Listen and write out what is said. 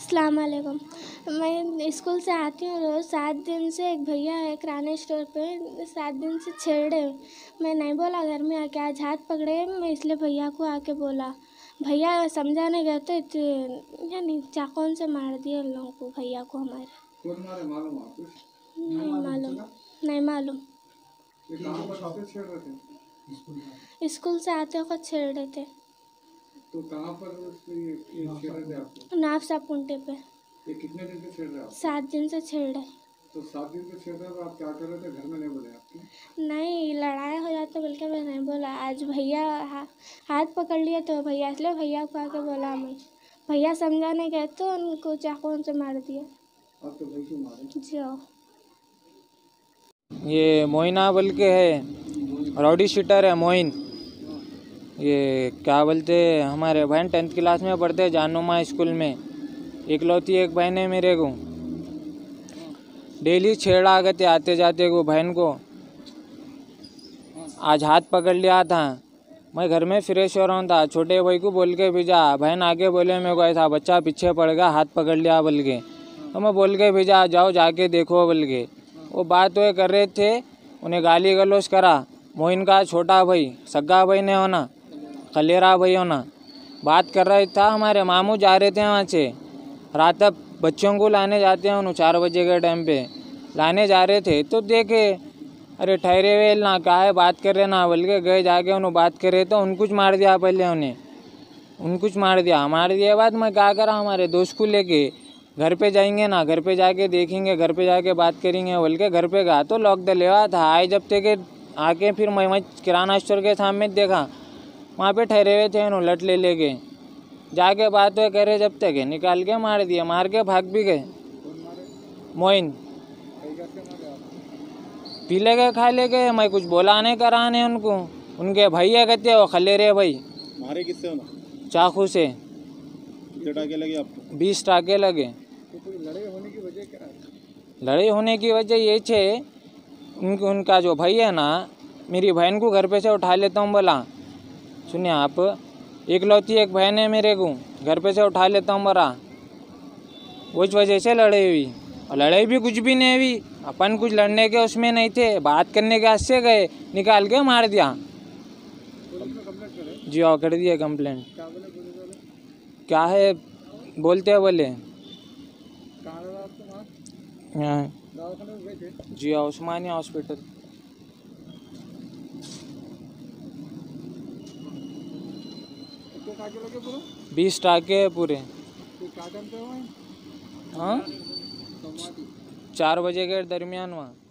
अस्सलाम वालेकुम। मैं स्कूल से आती हूँ रोज़। 7 दिन से एक भैया है किराने स्टोर पे, 7 दिन से छेड़े। मैं नहीं बोला घर में आके, आज हाथ पकड़े मैं, इसलिए भैया को आके बोला। भैया समझाने गए तो यानी चाकू से मार दिया उन लोगों को, भैया को हमारे। कौन मारे मालूम आपको? नहीं मालूम, नहीं मालूम। ये कहाँ पर आते छेड़ रहे थे? स्कूल से आते वक्त छेड़ रहे थे। तो कहाँ पर ये छेड़ रहे थे आपको? नाफसा पुंटे पे। ये कितने दिन से छेड़ रहे आप? 7 दिन से छेड़ रहे। तो 7 दिन से छेड़ रहे हो, आप क्या कर रहे थे? घर में नहीं बोले आपके? नहीं, लड़ाई हो जाता बोल के मैं नहीं बोला। आज भैया हाथ पकड़ लिया तो भैया, इसलिए भैया को आके बोला मैं। भैया समझाने गए तो उनको चाकू से मार दिया। आप तो भाई क्यों मारे? जी हाँ। ये मोइना बोल के है, राउडी शीटर है मोइन। ये क्या बोलते, हमारे बहन 10th क्लास में पढ़ते हैं जानुमा स्कूल में। इकलौती एक बहन है मेरे को। डेली छेड़ा करते आते जाते को बहन को। आज हाथ पकड़ लिया था। मैं घर में फ्रेश हो रहा था, छोटे भाई को बोल के भेजा। बहन आगे बोले मेरे को ऐसा बच्चा पीछे पड़ गया, हाथ पकड़ लिया बोल के। तो मैं बोल के भेजा जाओ जाके देखो बोल के। वो बात वो कर रहे थे, उन्हें गाली गलौज करा। मोइन का छोटा भाई, सग्गा भाई ने होना, खलेरा भाई होना, बात कर रहा था। हमारे मामू जा रहे थे वहाँ से, रात तक बच्चों को लाने जाते हैं, उन्हें 4 बजे के टाइम पे लाने जा रहे थे। तो देखे अरे ठहरे हुए ना, क्या है बात कर रहे ना बोल के गए, जाके उन्हें बात कर रहे तो उनको मार दिया। पहले उनको मार दिया बाद मैं क्या करा, हमारे दोस्त को लेके घर पे जाएंगे ना, घर पे जाके देखेंगे, घर पे जाके बात करेंगे बोल के घर पे गया तो लॉक डलेवा था। आए जब तक आके फिर मैं किराना स्टोर के सामने देखा, वहाँ पे ठहरे हुए थे, उन्होंने लट ले लेके जाके बात वो करे, जब तक निकाल के मार दिया, मार के भाग भी गए। मोइन पी ले गए, खा ले गए। मैं कुछ बोला नहीं कराने उनको, उनके भैया कहते वो खलेरे भाई। मारे किससे होना? चाकू से। कितने टाके लगे आपको? 20 टाके लगे। तो कोई लड़ाई होने की वजह क्या है? लड़ाई होने की वजह ये छे, उनका जो भाई है ना, मेरी बहन को घर पे से उठा लेता हूँ बोला। सुनिए आप, इकलौती एक बहन है मेरे को, घर पे से उठा लेता हूँ बोला। उस वजह से लड़ाई हुई। और लड़ाई भी कुछ भी नहीं हुई, अपन कुछ लड़ने के उसमें नहीं थे, बात करने के हाथ से गए, निकाल के मार दिया। जी हाँ, कर दिया कंप्लेंट। क्या है बोलते हैं बोले हाँ। जी हाँ, उस्मानिया हॉस्पिटल। टाके लगे पूरा? 20 टाके पूरे। तो क्या टाइम पे हुआ है? हाँ, 4 बजे के दरमियान हुआ।